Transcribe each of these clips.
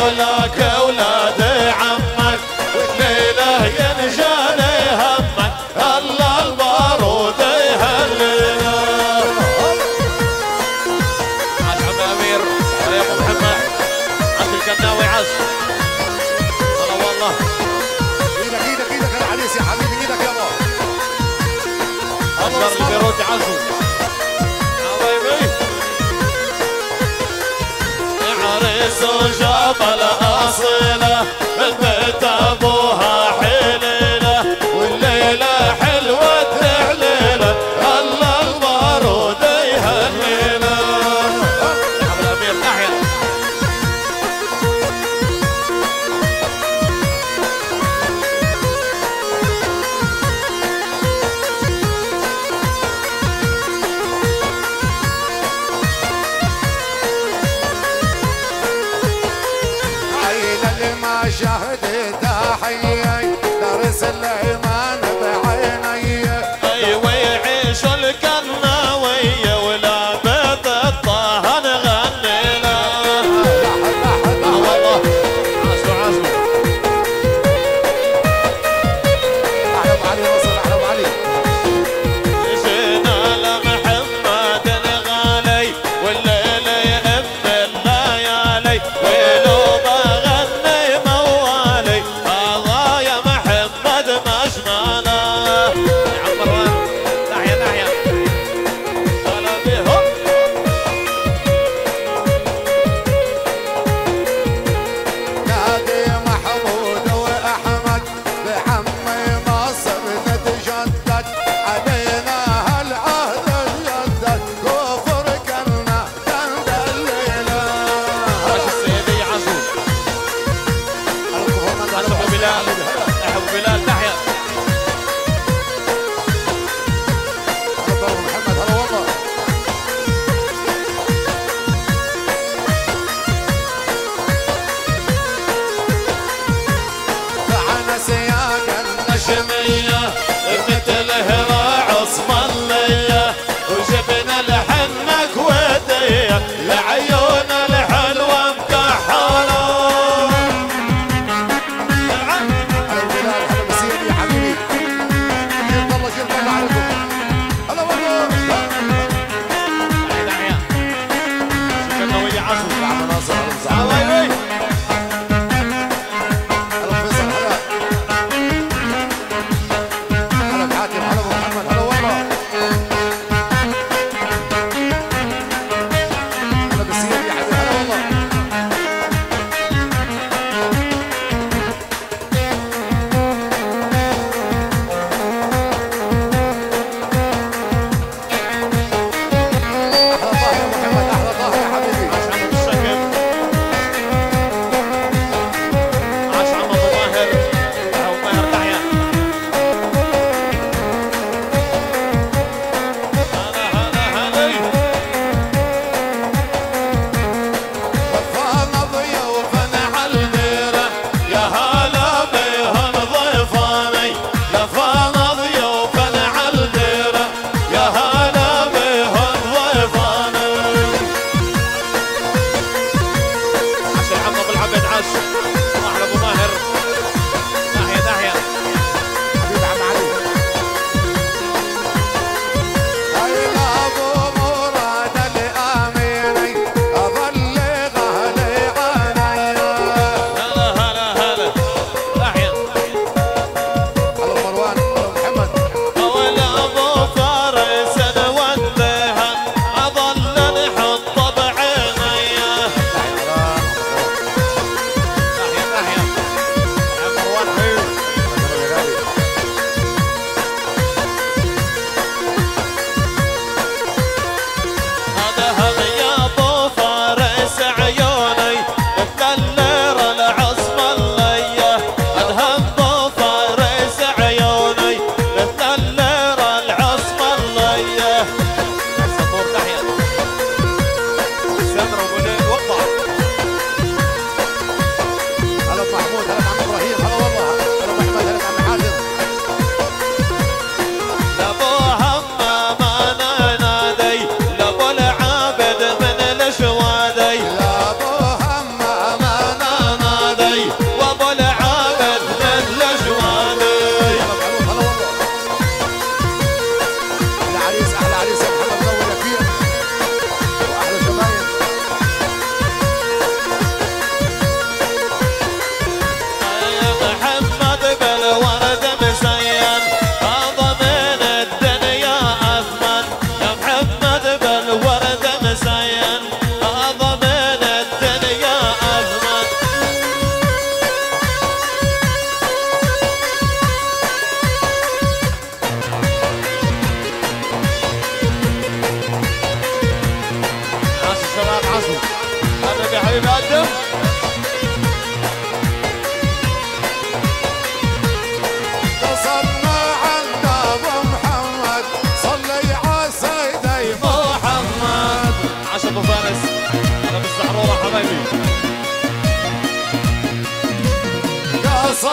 ولك اولاد عمك والليله ينجاني همك الله البارود يهلنا. عاش عم امير يا ابو محمد عاش القناوي عاش. هلا والله ايدك ايدك ايدك يا عريس يا حبيبي ايدك يابا. اشهر اللي بيرد عزو حبايبي عريس وجاب الاصيله البيت ابوها حليله والليله حلوه تحليله الله البارود يهنينا. يا عم الامير ناحيه ما شهدت حيي درس الايمان بعيني. ايوه يعيش القناويه ولا بيت الطه نغني له. والله عاشوا عاشوا. احلى ابو علي وصل احلى ابو علي. جينا لمحمد الغالي والليله يئم الليالي ويلو بغني موالي الله يا محمد مشمانا. يا عم مروان ناحيه ناحيه هلا بيهم. نادي محمود واحمد بعمي مصر نتجدد علينا هالعهد الجدد كفر كلنا تندلينا. عاش السيدي عاشوا. عاش ابو بلال ابو بلال ناحيه. هلا ابو محمد هلا والله. معنا سياق نشمية مثل هراء عصمانية وجبنا لحنك ودية لعيون الحلوة مكحلة. هلا بلال هلا بسيدي يا حبيبي. جيب الله جيب الله عليكم. هلا والله. ناحية شو كنا ويا عزو يا عم ناصر هلا وسهلا. حبايبي هلا فيصل هلا.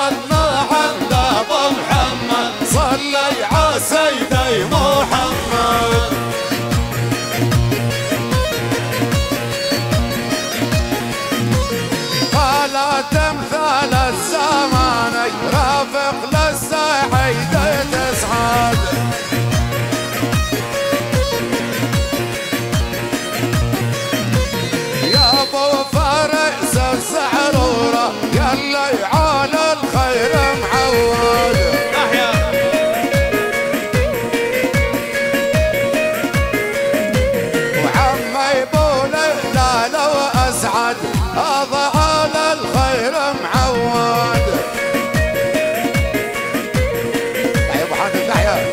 وصلنا عند ابو محمد صلي على سيدي محمد. قال تمثال الزمان رافق للسعيد تسعد. يا ابو فارس الزعرورة يلي على الخير معود. وعمي بولي لا لو اسعد هذا على الخير معود. يا ابو حاتم تحيا.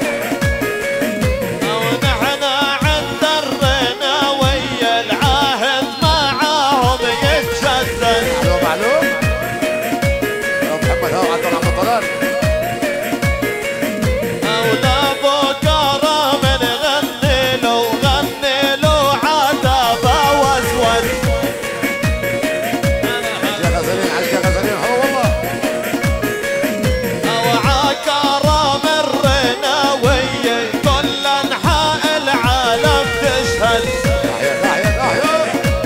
ونحن عند الرنا ويا العهد معاهم يتجدد. معلوم يا محمد هاو عبد الطلال. أولى أبو كرم نغني له عتبة واسود. يا غزالين عايش يا غزالين هو والله. وعكرم الرناوية كل أنحاء العالم تشهد. تحيا تحيا تحيا.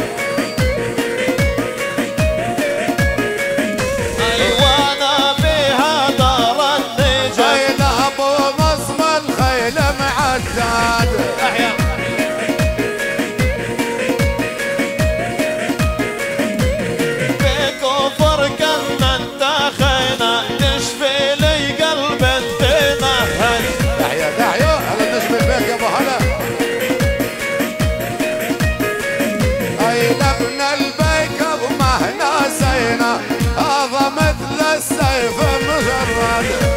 أيوانا بها دار النجم. خيل ابو نصم الخيل معداد. تحيا بكفر كنا انتخينا تشفي لي قلب تمهد. تحيا تحيا هلا النجم البيك يا ابو هلا. اي ابن البيك ومهنا سينا هذا مثل السيف مجرد.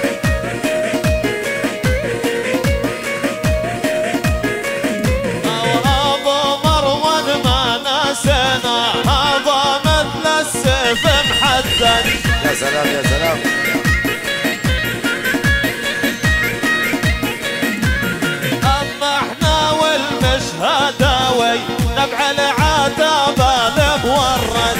أبو مروان ما نسينا هذا مثل السيف محدد. يا سلام يا سلام. أما احنا والمشهداوي نبع العتبة المورد.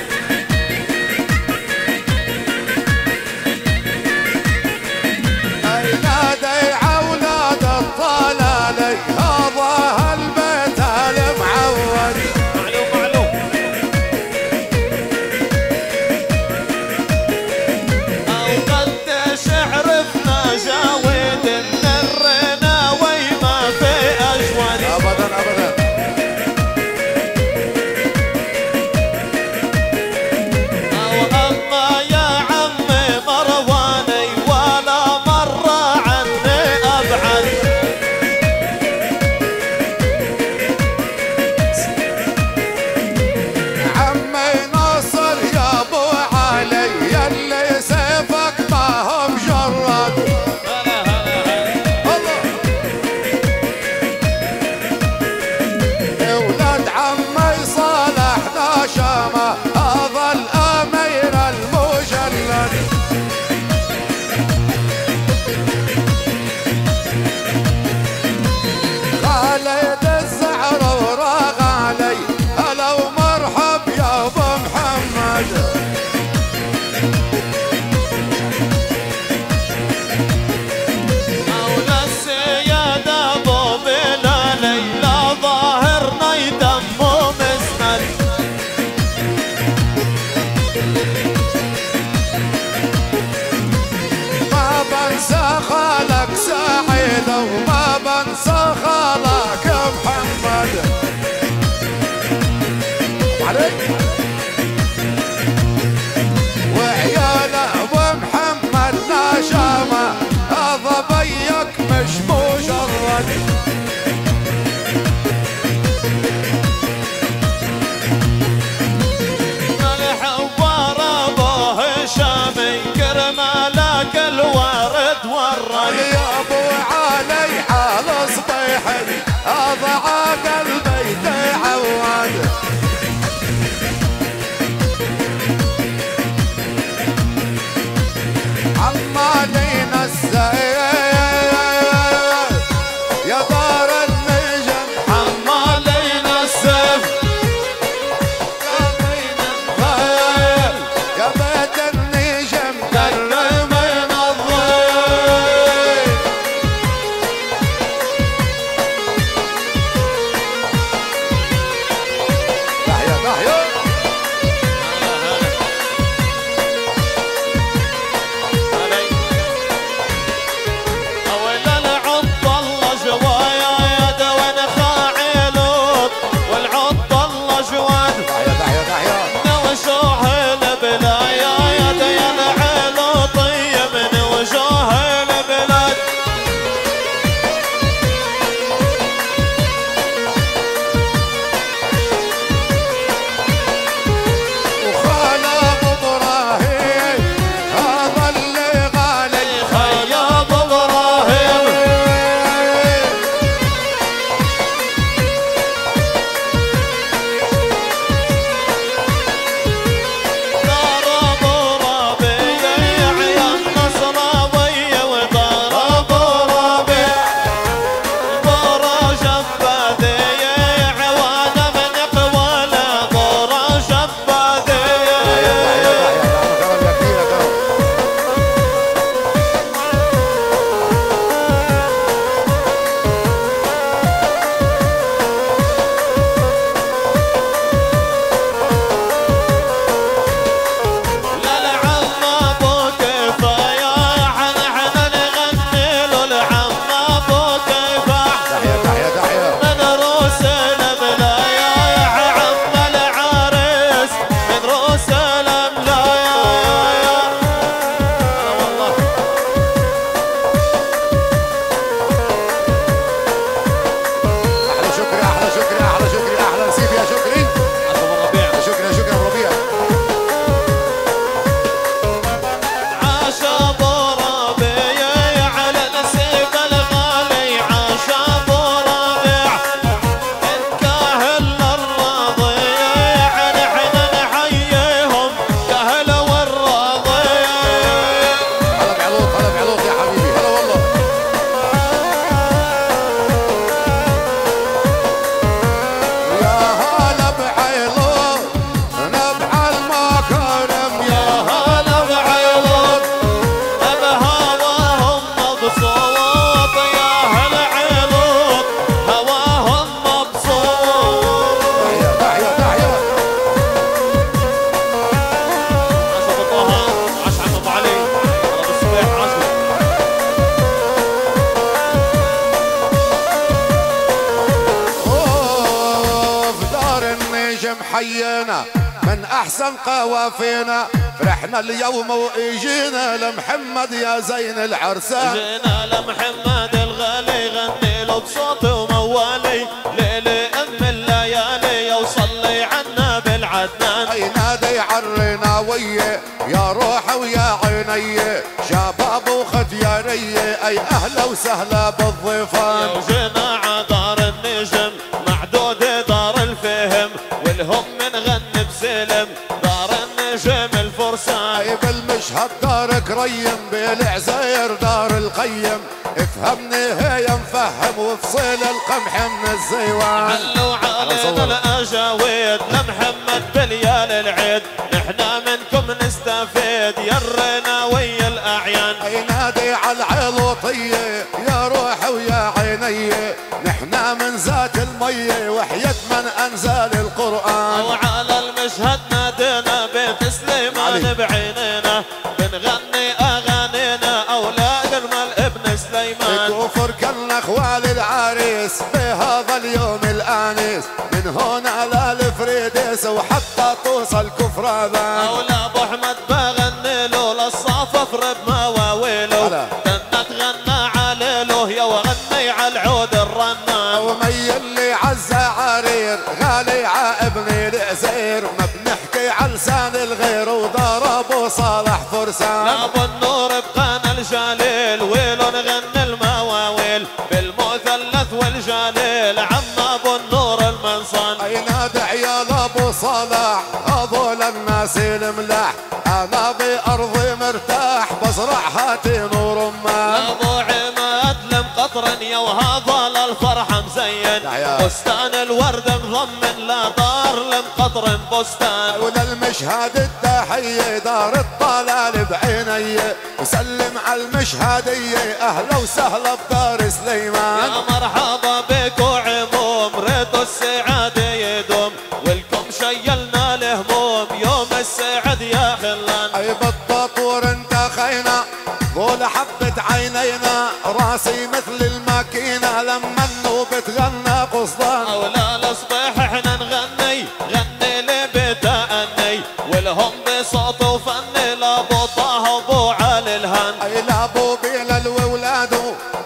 اي نادي اولاد الطلالي هذا البيت المعود. معلوم أو قديش عرفنا جاود إن الرناوي ما في أجود. ابدا ابدا. أو أما يا عمي مرواني ولا مرة عني أبعد. عمي ناصر يا ابو علي يلي سيفك ما هو مجرد. الله. اولاد عمي صالح ناشمه هذا الامير المجلد. خالد الزعرورة غالي هلا ومرحب يا ابو محمد. أولى السيادة أبو بلالي لا ظاهرنا يدمه مسند. ما بنسى خالك سعيد وما بنسى خالك محمد. عليك. وعيال ابو محمد ناشامه هذا بيك مش مجرد. الحوار أبو هشامي كرمالك الورد ورد. يا ابو علي حال صبيحي هذا عاقل بيت عواد. عمالين السيف يا دار النجم. عمالين السيف يا بيت النجم. حيينا من احسن قوافينا، فرحنا اليوم واجينا لمحمد يا زين العرسان. جينا لمحمد الغالي غني له بصوت وموالي، ليلي ام الليالي وصلي عنا بالعدنان. اي نادي عرنا ويه يا روح ويا عيني، شباب وختياريه اي اهلا وسهلا بالضيفان. وجينا عدار النجم معدود دار الفهم، والهم من بسلم دار النجم الفرسان. اي بالمشهد دار كريم بالعزير دار القيم، افهمني هي مفهم وفصيل القمح من الزيوان. علوا علينا الاجاويد لمحمد بليال العيد، نحنا منكم نستفيد يرنا ويا الاعيان. اي نادي على العلوطيه يا روح ويا عيني، نحنا من ذات الميه وحية من انزل القران. وعلى المشهد نادينا بيت سليمان بعينينا، بنغني اغانينا اولاد المال ابن سليمان. كفر كنا اخوال العريس بهذا اليوم الانيس، من هنا للفريديس وحتى توصل كفراذان. اولى ابو احمد بغني له للصففر بمواويله، تنت غنى عليله يا وغني على العود الرنان. ومي اللي عز عرير غالي ابني العزير، ما بنحكي على لسان الغير ودار ابو صالح فرسان. ابو النور بقانا الجليل ويلو نغني المواويل، بالمثلث والجليل عم ابو النور المنصان. اي نادي عيال ابو صالح هذول الناس الملاح، انا بارضي مرتاح بزرعها تنور رمان. ابو عماد لمقطرن يا وهذا للفرحه مزين، بستان الورد مضمن لا دار لمقطرن بستان. وللمشهد التحيه دار الطلال بعيني، وسلم على المشهديه اهلا وسهلا بدار سليمان. يا مرحبا بك وعموم ريتو السعاده يدوم، والكم شيلنا الهموم يوم السعد يا خلان. اي بالتطور انتخينا طول حبة عينينا، راسي مثل الماكينة لما النوب تغنى قصدان. أولا الصبح احنا نغني غني لبدأني، والهم بصوت وفني لابو طه وابو علي الهان. اي لابو بيلال وولاده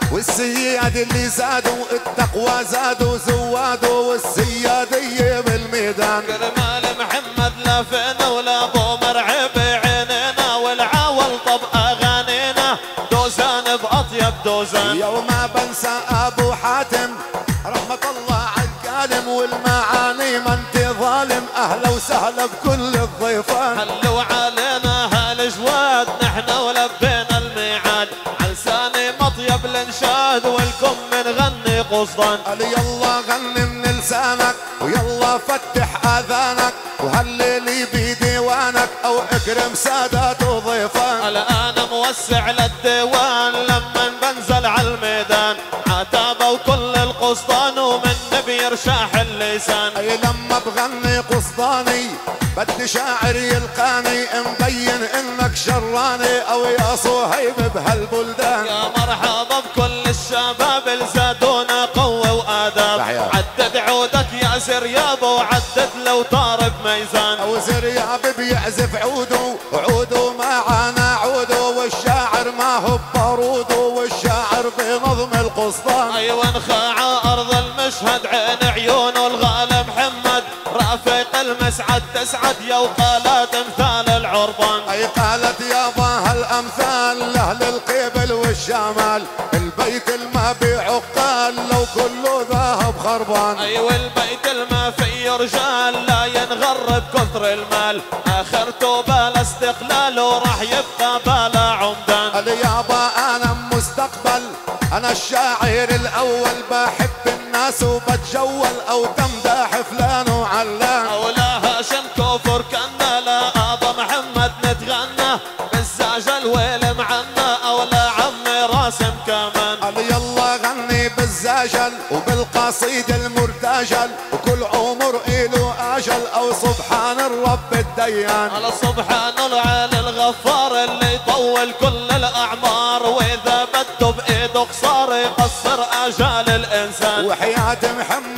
والسياد اللي زادوا، التقوى زادوا زوادوا والسيادية بالميدان. كرمال محمد لافنا ولابو مرعب عينينا، والعاول طب اغانينا دوزان باطيب دوزان. يوم ما بنسى ابو حاتم رحمة الله على الكالم، والمعاني ما انت ظالم اهلا وسهلا بكل الضيفان. حلوا علينا هالجواد نحنا ولبينا الميعاد، علساني مطيب الانشاد والكم نغني قصدان. قال يلا غني من لسانك ويلا فتح اذانك، وهالليل بيديوانك او اكرم سادات وضيفان. الان موسع للديوان لما بنزل على الميدان، عتابه وكل القسطان ومن بيرشاح اللسان. اي لما بغني قصداني بدي شاعر يلقاني، مبين انك شراني او يا صهيب بهالبلدان. يا مرحبا بكل الشباب اللي زادونا قوه واداب، عدد عودك يا زرياب وعدد لو طارب ميزان. او زرياب بيعزف عوده وعوده معانا عوده، والشاعر ما هو بباروده والشاعر بنظم القسطان. ايوه نخاع ارض المشهد عين عيونه الغالي محمد، رافق المسعد تسعد يا وقالت امثال العربان. اي قالت يابا هالامثال لاهل القبل والشمال، البيت الما بعقال لو كله ذهب خربان. ايوه البيت الما فيه رجال لا ينغر بكثر المال، اخرته بلا استقلال وراح يبقى بلا عمدان. قال يابا انا مستقبل انا الشاعر الاول، بحب الناس وبتجول او تمدح فلان وعلان. اولا هاشم كفر كنا لا ابا محمد نتغنى، بالزعجل ويل معنا اولا عمي راسم كمان. قال يلا غني بالزاجل وبالقصيد المرتجل، وكل عمر إله اجل او سبحان الرب الديان. على سبحان العالي الغفار اللي يطول كل الاعمار، واذا بده بايده قصار يقصر اجال الانسان. وحياة محمد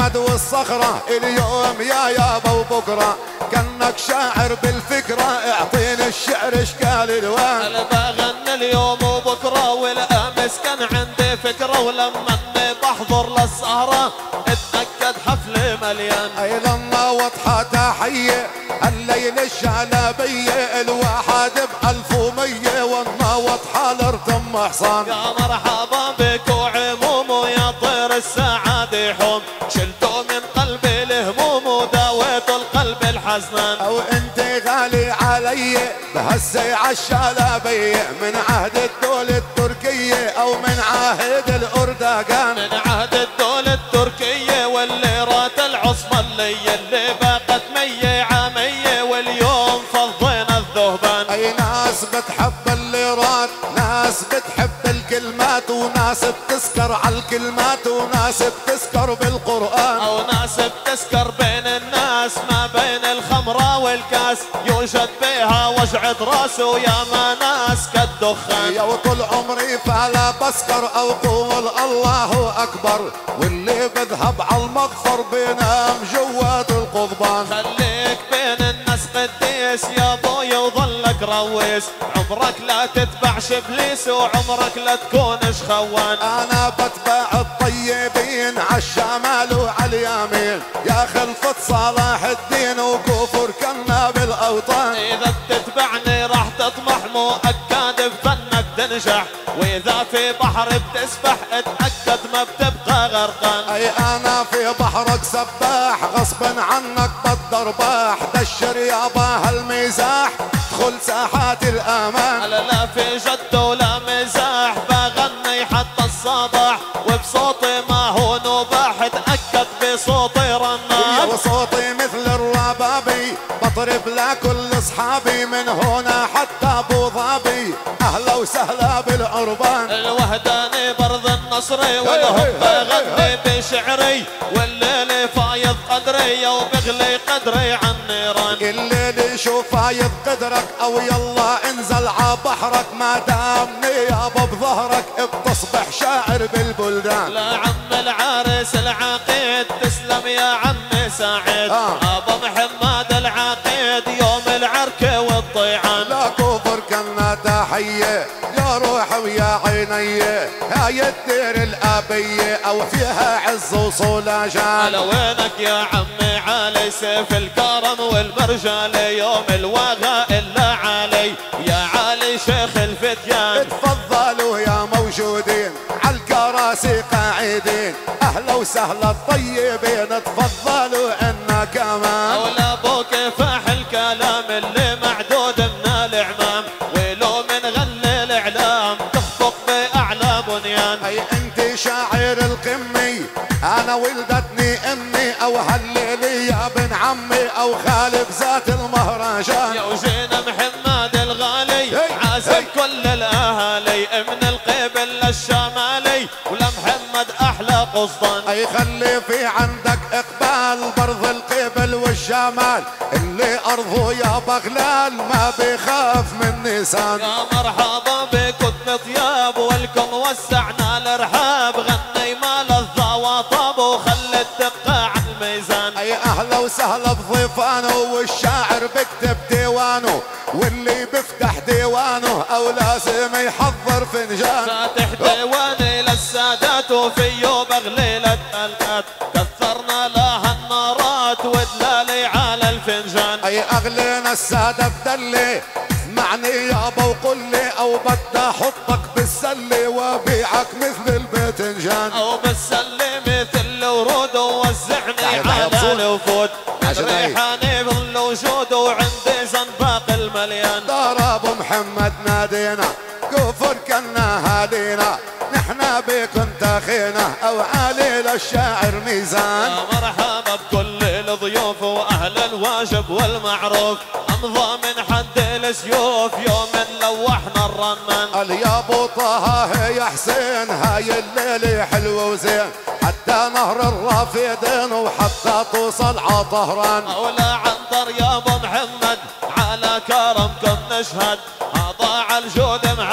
الصخرة اليوم يا ابو بكرة، كأنك شاعر بالفكرة اعطيني الشعر اشكال الوان. انا بغني اليوم وبكرة والامس كان عندي فكرة، ولما اني بحضر للسهرة اتأكد حفلي مليان. اي لما وضحى تحية الليل الشعلبية الواحد ب1100 والله وضحى لارتم حصان. يا مرحبا بك وعموم ويا طير السعادة يحوم، شلتوا من قلبي الهموم وداويتوا القلب الحزنان. او انت غالي علي بهالسيعة الشعلبية من عهد الدولة التركية او من عهد الاردغان. من عهد الدولة التركية والليرات العثمانية اللي باقت 100 عامية واليوم فضينا الذهبان. اي ناس بتحب الليرات، ناس بتحب الكلمات، وناس بتسكر على الكلمات، وناس بتسكر بالقرآن، او ناس بتسكر بين الناس ما بين الخمرة والكاس، يوجد بها وجعة راس ويا ما ناس كالدخان. يا وطول عمري فلا بسكر او قول الله اكبر، واللي بذهب على المغفر بينام جوات القضبان. خليك بين الناس قديس يا بوي وظلك رويس، عمرك لا تتبع شبليس وعمرك لا تكونش خوان. انا بتبع الطيبين عالشمال وعاليمين، يا خلفة صلاح الدين وكفر كنا بالاوطان. اذا بتتبعني راح تطمح مؤكد بفنك تنجح، واذا في بحر بتسبح اتأكد ما بتبقى غرقان. اي انا في بحرك سباح غصبا عنك بالضرباح، دشر يابا هالمزاح ادخل ساحات الامان. لا في جد ولا مزاح بغني حتى الصباح، وبصوتي ما هو نباح اتأكد بصوتي رنان. وصوتي مثل الربابي بطرب لكل اصحابي من هنا حتى ابو ظبي، اهلا وسهلا بالعربان. الوهداني برض النصري والهم بغني بشعري، والليل فايض قدري وبغلي قدري عن نيران. الليل شوف فايض قدرك او يلا انزل ع بحرك، ما دامني يابا بظهرك بتصبح شاعر بالبلدان. لا عم العريس العقيد تسلم يا عمي سعيد، ابو محمد العقيد يوم العركة والطيعان. لا كفر كنا تحية يا روح ويا عيني، هاي الدير الابية او فيها عز وصولجان. على وينك يا عمي علي سيف الكرم والمرجال، يوم الوغى الا علي يا علي شيخ الفتيان. تفضلوا يا موجودين عالكراسي قاعدين، اهلا وسهلا الطيبين تفضلوا عنا كمان. اولى ابوك فاح الكلام اللي معدود من الاعمام، ولو من غني الاعلام تخفق باعلى بنيان. اي انت شاعر القمي انا ولدتني امي، او هللي يا ابن عمي او خالف ذات المهرجان. يا وجينا محمد الغالي عازم كل الاهالي من القبل للشمالي، ولمحمد احلى قصدان. اي خلي في عندك اقبال برض القبل والشمال، اللي ارضه يا بغلال ما بيخاف من نيسان. يا مرحبا بكم طياب والكم وسعنا الارحاب، غني ما لذة وطاب وخلي الدقة عن الميزان. اي اهلا وسهلا بضيفانه والشاعر بكتب ديوانه، واللي بيفتح ديوانه او لازم يحضر فنجان. فاتح ديواني للسادات وفيه بغلي للتلات، كثرنا لها النارات ودلالي على الفنجان. اي اغلينا السادة بدلي اسمعني يابا وقل لي، او بدي احطك بالسلة وبيعك مثل الباذنجان، او بالسلة مثل الورود ووزعني على الوفود، من ريحاني ظل وجود وعندي زنباق المليان. دار ابو محمد نادينا كفر كنا هادينا، نحنا بكم تاخينا او عالي للشاعر ميزان. يا مرحبا بكل الضيوف واهل الواجب والمعروف، امضى من حد السيوف يوم لوحنا الرنان. قال يا ابو طه يا حسين هاي الليل حلو وزين، حتى نهر الرافدين وحتى توصل ع طهران. مولا عنتر يا ابو محمد على كرمكم نشهد، هذا على الجود معود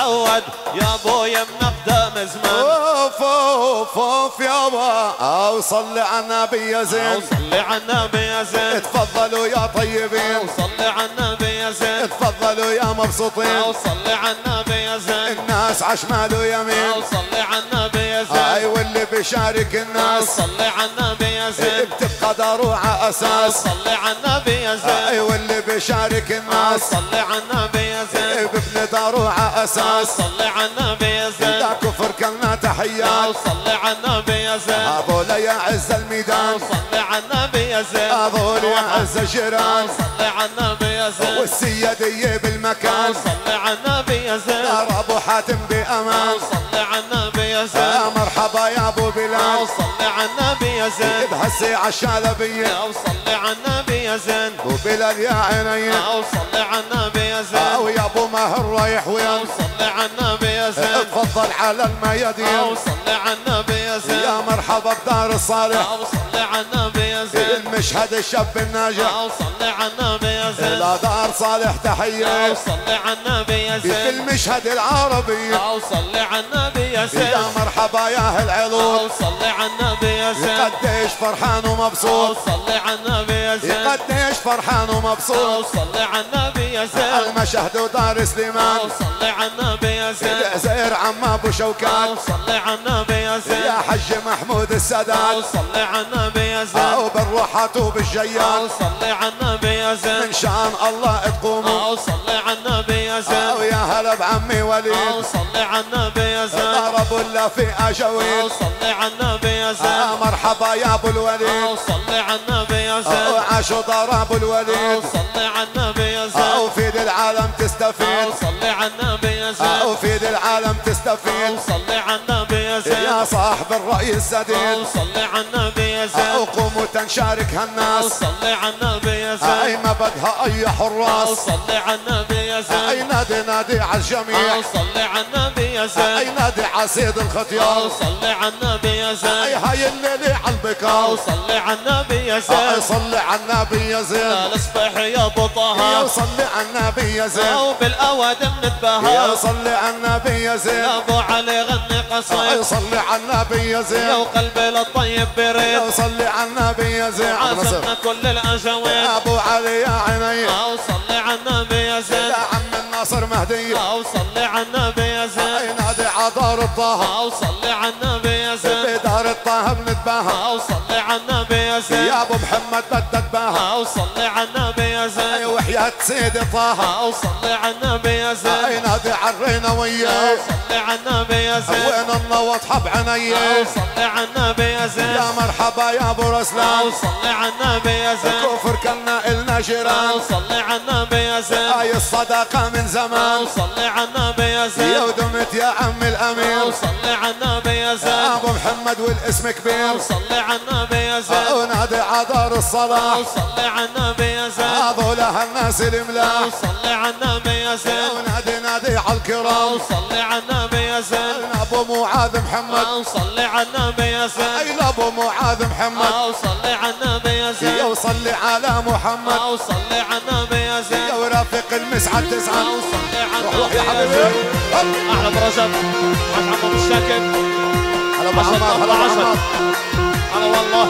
الورد يا ابويا منقدم زمان. اوف اوف اوف يابا وصلي على النبي يا زين. وصلي على النبي يا زين. تفضلوا يا طيبين. وصلي على النبي يا زين. تفضلوا يا مبسوطين. وصلي على النبي يا زين. الناس عشمال ويمين. وصلي على النبي يا زين. هاي واللي بيشارك الناس. وصلي على النبي يا زين. بتبقى داره على اساس. وصلي على النبي يا زين. هاي واللي بيشارك الناس. وصلي على النبي يا زين. ببني داره على اساس. وصلي على النبي يا زين. لا كفر كلنا تحيات. وصلي على النبي يا زين. هذول يا عز الميدان. وصلي على النبي يا زين. هذول يا عز الجيران. وصلي على النبي يا زين. والسيادية بالمكان. وصلي على النبي يا زين. دار ابو حاتم بامان. وصلي على النبي يا زين. مرحبا يا ابو بلال. وصلي على النبي يا زين. بهسي عالشالبية. وصلي على النبي يا زين. ابو بلال يا عيني. وصلي على النبي يا زين. ويا ابو ماهر رايح وين. وصلي على النبي يا زين. تفضل على الميادين. وصلي على النبي يا زين. يا مرحبا بدار الصالح. وصلي على النبي يا زين. المشهد الشاب الناجح. وصلي على النبي يا زين. لا دار صالح تحية. وصلي على النبي يا زين. في المشهد العربي. وصلي على النبي يا زين. يا مرحبا يا اهل علوم. وصلي على النبي يا زين. قديش فرحان ومبسوط. وصلي على النبي يا زين. قديش فرحان ومبسوط. وصلي على النبي يا زين. المشهد ودار سليمان. وصلي على النبي يا زين. زير عم ابو شوكات. وصلي على النبي يا زين. يا حج محمود السادات. وصلي على النبي يا زين. وبالروحات وبالجيات. وصلي على النبي يا زين. من شان الله تقوموا. وصلي على النبي يا زين. ويا هلا بعمي وليد. وصلي على النبي يا زين. ضربوا الله في اجاويل. وصلي على النبي يا زين. مرحبا يا ابو الوليد. وصلي على النبي يا زين. وعاشوا ضرب الوليد. وصلي على النبي يا زين. وفيد العالم تستفيد. وصلي على النبي يا زين. وفيد العالم تستفيد. وصلي على النبي يا زين. يا صاحب الرأي السديد. وصلي على النبي يا زين. وقوموا تنشارك هالناس. وصلي على النبي يا زين. اي ما بدها اي حراس. وصلي على النبي يا زين. اي نادي نادي على الجميع. وصلي على النبي يا اي زين. نادي على سيد الختيار. وصلي على النبي يا اي زين. هاي الليلة على البكار. وصلي على النبي يا زين. صلي على النبي يا زين. الاصبح يا ابو يا طه. صلي على النبي يا زين. وبالاوادم نتباهى. يا صلي على النبي يا زين. يا ابو علي غني قصيد. صلي على النبي يا يا زين. وقلبي للطيب بريد. يا صلي على النبي يا زين. عازمنا كل الاجواد. ابو علي يا عيني. وصلي على النبي يا زين. يا عم الناصر مهدي. وصلي على النبي يا زين. نادي على دار الطه. وصلي على النبي يا زين. بدار الطه بنتباهى. وصلي على النبي يا زين. يا ابو محمد بدك باها. وصلي على النبي يا زين. وحياة سيدي طه. وصلي على النبي يا زين. نادي عرينا وياه. وصلي على النبي يا زين. وين النوط حب عنيه. وصلي على النبي يا زين. يا مرحبا يا ابو رسلان. وصلي على النبي يا زين. كفر كلنا النا جيران. وصلي على النبي يا زين. هاي الصداقة من زمان. وصلي على النبي يا يا زين. ودمت يا عم الامير. وصلي على النبي يا زين. ابو محمد والاسم كبير. وصلي على النبي يا زين. ونادي على دار الصلاح. وصلي على النبي يا زين. هذول هالناس الملاح. وصلي على النبي يا زين. ونادي نادي على الكرام. وصلي على النبي يا زين. ابو معاذ محمد. وصلي على النبي يا زين. اي ابو معاذ محمد. وصلي على النبي يا زين. يا وصلي على محمد. وصلي على النبي يا زين. يا ورافق المسعد تسعد. وصلي على روح النبي يا يا حبيبي. زين. هب. احلى برجب عن عمو بالشاكر. هلا ابو عمار. هلا ابو عمار. هلا والله.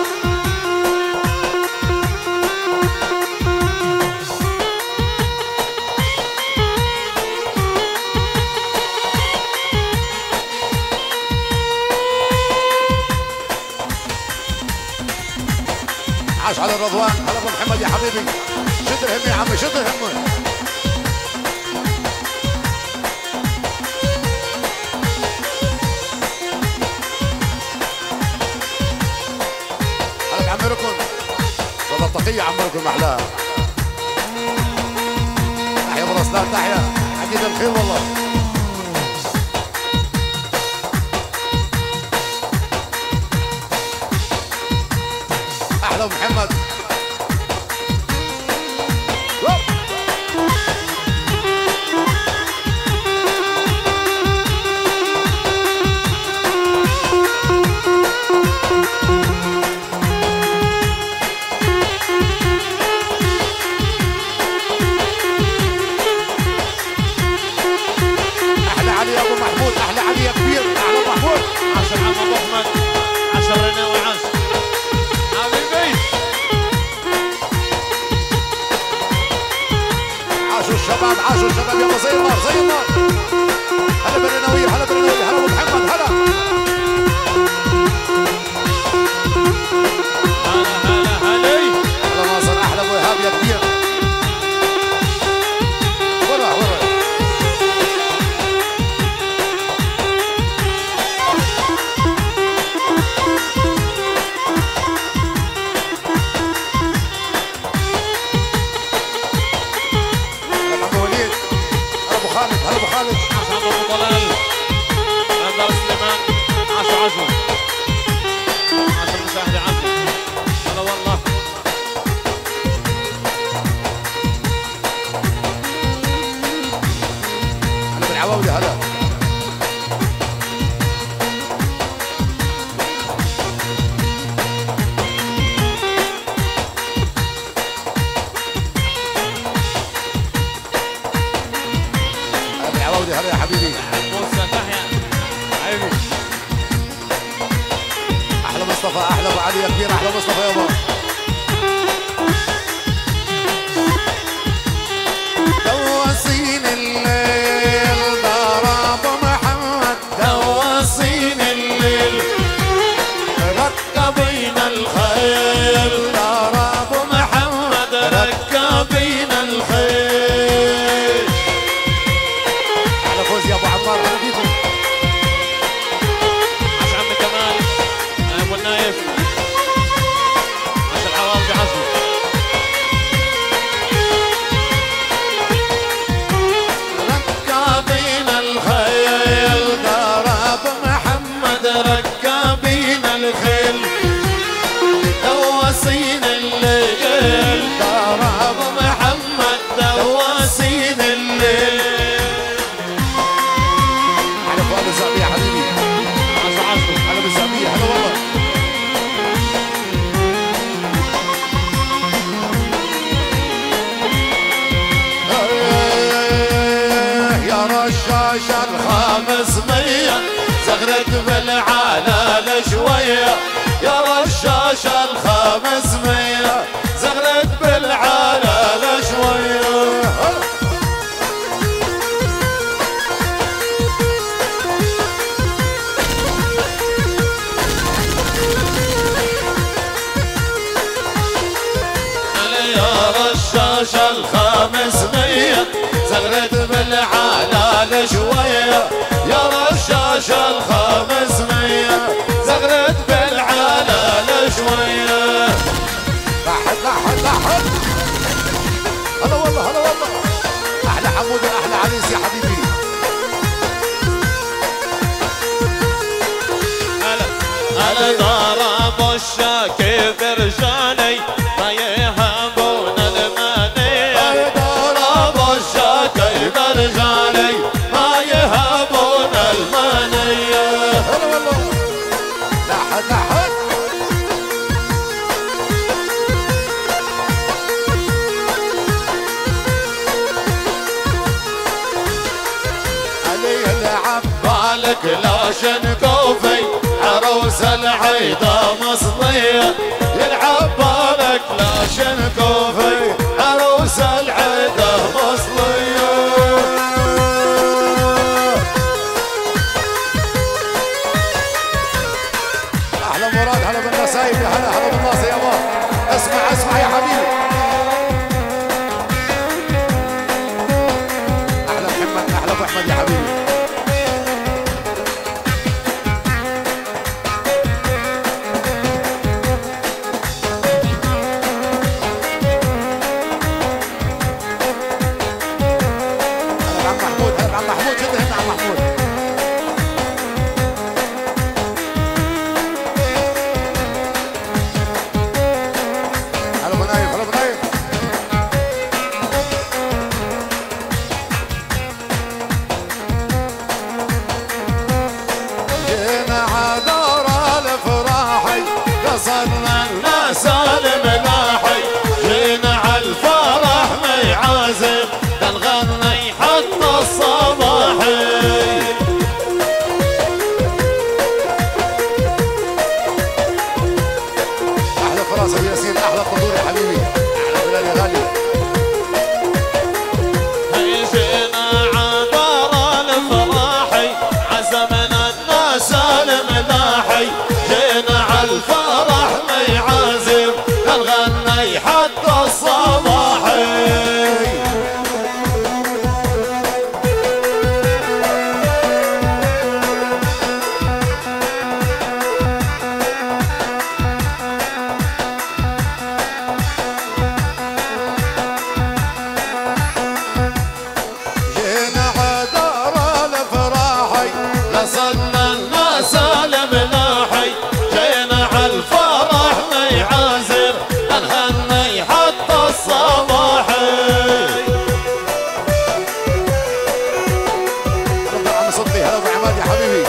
عاش على الرضوان. هلا ابو محمد يا حبيبي. شد الهم يا عمي. شد الهم. هلا بعمي ركن. والله التقية عم ركن محلاها. تحيا ابو رسلان. تحيا عقيد الخير والله. احلى ابو محمد. موسى تحيا عيني. احلى مصطفى، احلى ابو علي يا كبير، احلى مصطفى يابا. دواسين الليل دار ابو محمد، دواسين الليل ركبين الخيل، دار ابو محمد ركبين الخيل. احلى فوز يا ابو عمار، اهلا بيكم. عاش عمي كمال ابو النايف، عاش العوام بعزمه. ركابين الخيل دار ابو محمد، ركابين الخيل دواسين الليل، دار ابو محمد دواسين الليل. احلى فؤاد الزعبي يا حبيبي، عاش عاشوا. اهلا بالزعبيه، هلا والله. يا رشاش الخامس 500 زغرت بالعلال شوية، يا رشاش ال500 زغرت بالعلال شوية. يا رشاش ال500 زغرت بالعلال شوية، يا رشاش ال500 زغرت بالعلال شوية. لحد لحد لحد، هلا والله هلا والله. احلى حمود واحلى عريس يا حبيبي. هلا ضرب الشاكي برجالي ما يهابون المانية، ضرب الشاكي برجالي ما يهابون المانية. هلا والله. لحد لحد. علي العب بالك لا شنكوفي عروس العيدة مصلية، يلعب بالك لا شنكوفي عروس العيدة مصلية. احلى مراد، هلا بالنسايب، يا هلا هلا بالناصر يابا. اسمع اسمع يا حبيبي. احلى محمد، احلى ابو احمد يا حبيبي. هلا عم محمود، هلا عم محمود، شد هنا عم محمود. هلا ابو نايف، هلا ابو نايف. جينا عدار الفراحي، قصدنا الناس الملاحي، جينا عالفرح ما يعازف تنغني حتى الصباحي. احلى فراسه وياسين، احلى قدور يا حبيبي، احلى بلال يا غالي. جينا عبر الفراحي عزمنا الناس الملاحي، جينا عالفرح ما يعازف نغني حتى الصباحي. جينا عدار الفراحي، قصدنا الناس الملاحي، جينا عالفرح ما يعازف نغني حتى الصباحي. هلا عم صدقي، هلا ابو عماد يا حبيبي.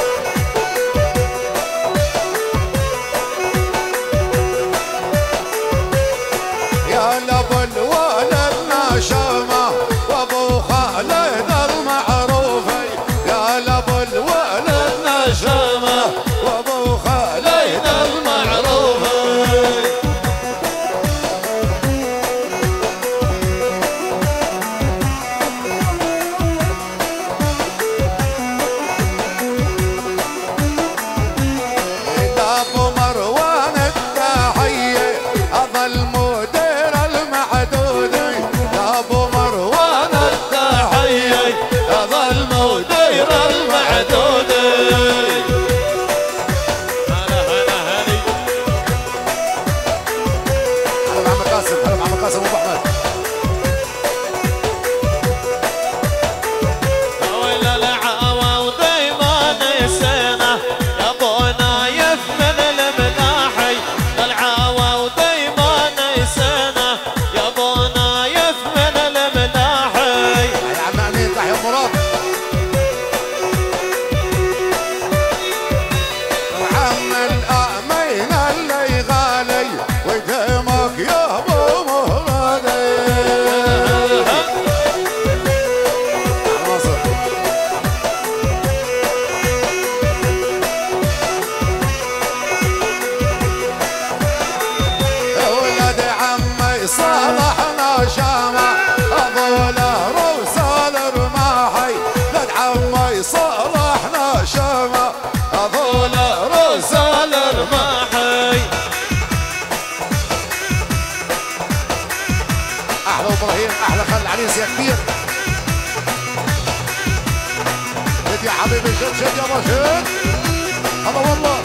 يا لابو الولد نشامه وابو خالد المعروفي، يا لابو الشمع طول رسال رماحي. احلى ابراهيم، احلى خالد العريس يا كبير. شد يا حبيبي، شد شد يابا شد. هلا والله.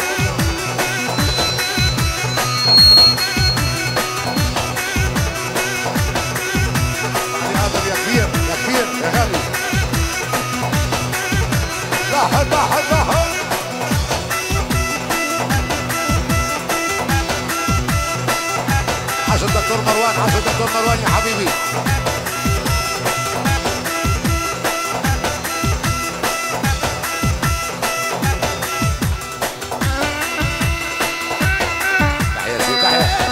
يا كبير يا كبير يا غالي. لاحظ لاحظ لاحظ. عاش الدكتور مروان، عاش الدكتور مروان يا حبيبي. تحية يا سيدي تحية.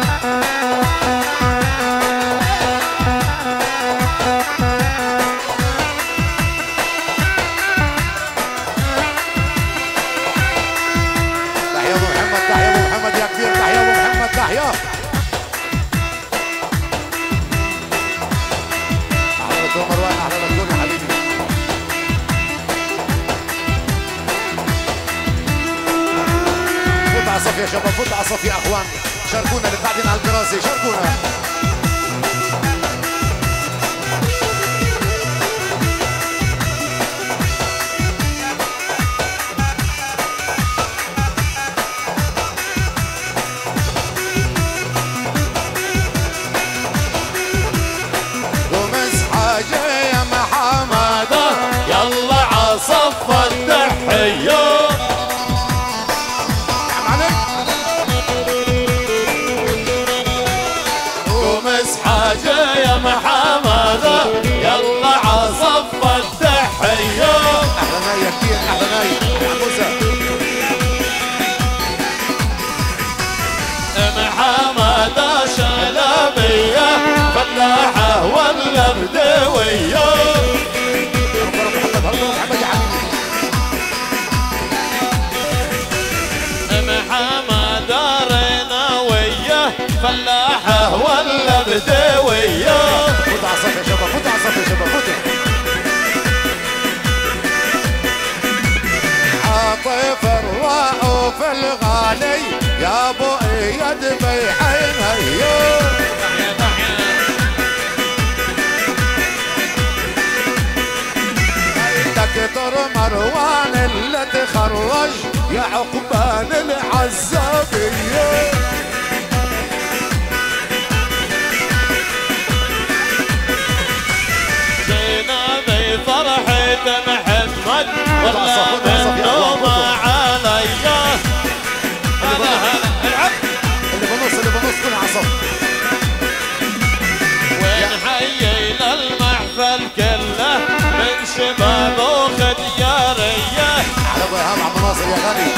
يا شباب فوت على الصف يا اخوان، شاركونا اللي قاعدين على الكراسي، شاركونا. ومس حاجه يا محمد يلا عصف التحيه. حاجة يا محمد يلا عصف التحية. أحلى ناي يا كبير، أحلى ناي يا موسى. محمد شلبية فلاحة ولا بدوية. محمد ريناوية فلاحة ولا بدوية. فوت على الصف يا شباب، فوت على الصف يا شباب، فوتوا. عاطف الرؤوف الغالي يا ابو اياد بيحين هيا. دكتور مروان اللي تخرج يا عقبان العزابيه. فرحة محمد ولا منوم عليا. هلا هلا العب اللي بنص كل عصب. وين حيينا المحفل كله من شباب وختيارية. على ابو ايهاب عبد الناصر يا غالي.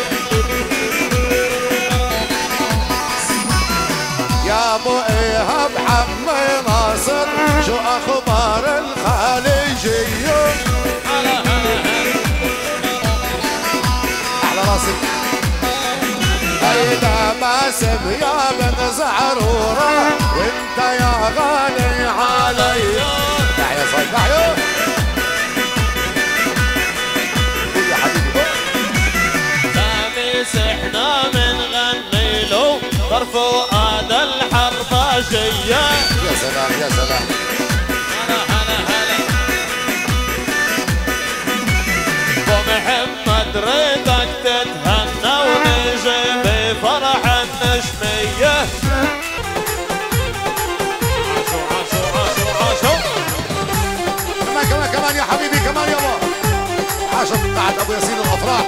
يا ابو ايهاب عمي ناصر شو اخبار الخليجيه. هلا هلا على راسك. هيدا باسم يا بن زعروره وانت يا غالي علي. تحية صايد تحية. قول يا حبيبي. خميس احنا بنغني له فؤاد الحرباجية. يا سلام يا سلام. هلا هلا هلا. ومحمد ريدك تتهنى ونجي بفرح النجمية. عاشوا عاشوا عاشوا عاشوا. كمان يا حبيبي كمان يابا. عاشت بعد ابو ياسين الافراح.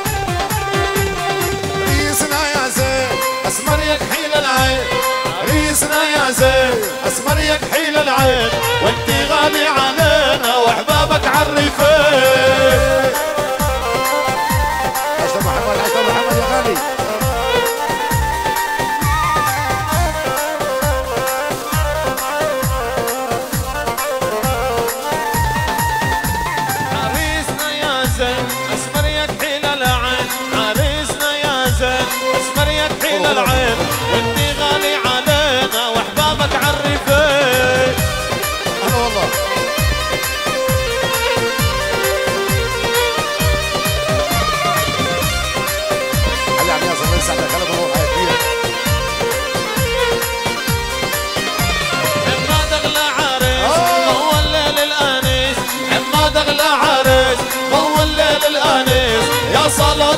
ريسنا يا زين اسمر يكحيل العين. ريسنا يا زين اسمر يكحيل العين. وانتي غالي علينا واحبابك عرفين. عشت محمد، عشت محمد يا غالي. عريسنا يا زين اسمر يكحيل العين. عريسنا يا زين اسمر يكحيل العين. وانتي غالي علينا واحبابك عرفين. هلا والله.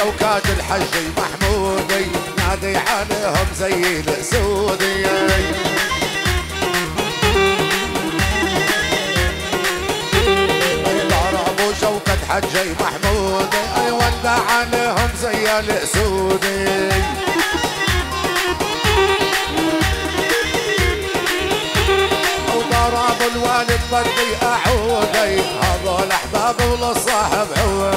وشوكات الحجي محمودي نادي عليهم زي الاسودي. ضربوا شوكة حجي محمودي اي ولع عليهم زي الاسودي. وضربوا الوالد بدي اعودي هذول احباب وللصاحب عودي.